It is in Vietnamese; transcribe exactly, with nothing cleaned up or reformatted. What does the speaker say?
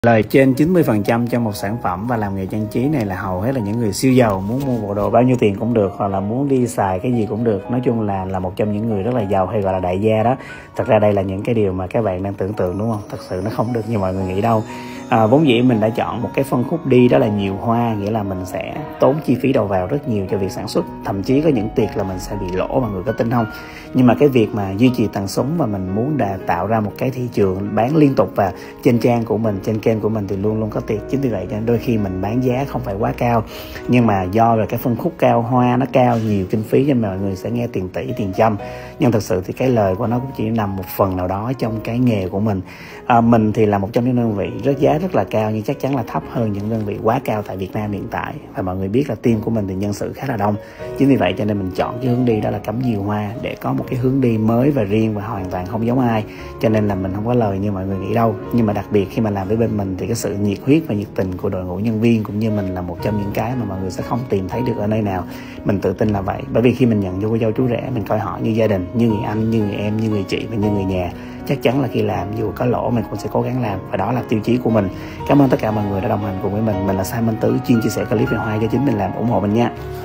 Lời trên chín mươi phần trăm cho một sản phẩm và làm nghề trang trí này là hầu hết là những người siêu giàu, muốn mua bộ đồ bao nhiêu tiền cũng được, hoặc là muốn đi xài cái gì cũng được. Nói chung là là một trong những người rất là giàu, hay gọi là đại gia đó. Thật ra đây là những cái điều mà các bạn đang tưởng tượng, đúng không? Thật sự nó không được như mọi người nghĩ đâu. À, vốn dĩ mình đã chọn một cái phân khúc đi đó là nhiều hoa, nghĩa là mình sẽ tốn chi phí đầu vào rất nhiều cho việc sản xuất, thậm chí có những tiệc là mình sẽ bị lỗ, mọi người có tin không? Nhưng mà cái việc mà duy trì tần số và mình muốn đã tạo ra một cái thị trường bán liên tục, và trên trang của mình, trên kênh của mình thì luôn luôn có tiệc. Chính vì vậy nên đôi khi mình bán giá không phải quá cao, nhưng mà do là cái phân khúc cao, hoa nó cao, nhiều kinh phí, cho nên mọi người sẽ nghe tiền tỷ, tiền trăm. Nhưng thực sự thì cái lời của nó cũng chỉ nằm một phần nào đó trong cái nghề của mình. À, mình thì là một trong những đơn vị rất giá rất là cao, nhưng chắc chắn là thấp hơn những đơn vị quá cao tại Việt Nam hiện tại. Và mọi người biết là team của mình thì nhân sự khá là đông. Chính vì vậy cho nên mình chọn cái hướng đi đó là cắm nhiều hoa, để có một cái hướng đi mới và riêng và hoàn toàn không giống ai. Cho nên là mình không có lời như mọi người nghĩ đâu. Nhưng mà đặc biệt khi mà làm với bên mình thì cái sự nhiệt huyết và nhiệt tình của đội ngũ nhân viên cũng như mình là một trong những cái mà mọi người sẽ không tìm thấy được ở nơi nào. Mình tự tin là vậy. Bởi vì khi mình nhận vô cô dâu chú rể, mình coi họ như gia đình, như người anh, như người em, như người chị và như người nhà. Chắc chắn là khi làm dù có lỗ mình cũng sẽ cố gắng làm, và đó là tiêu chí của mình. Cảm ơn tất cả mọi người đã đồng hành cùng với mình. Mình là Sai Minh Tứ, chuyên chia sẻ clip về hoa cho chính mình làm. Ủng hộ mình nha.